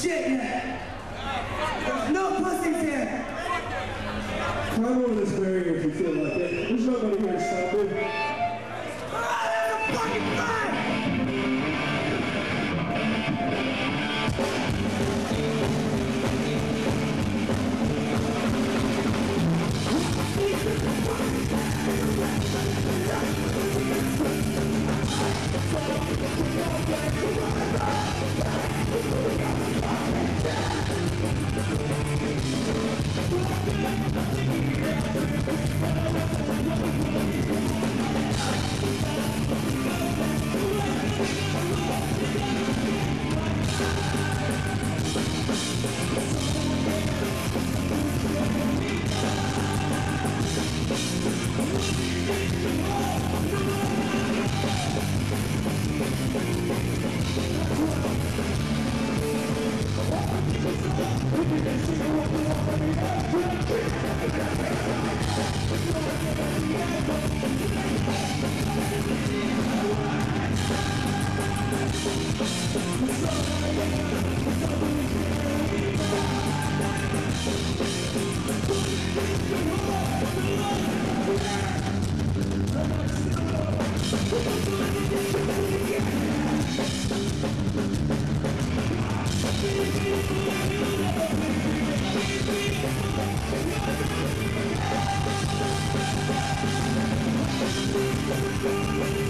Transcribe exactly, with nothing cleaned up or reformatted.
shit yet. There's no pussies here. Climb over this barrier if you feel like it. There's nobody here to stop it. Ah, there's a fucking fire! We'll be right back.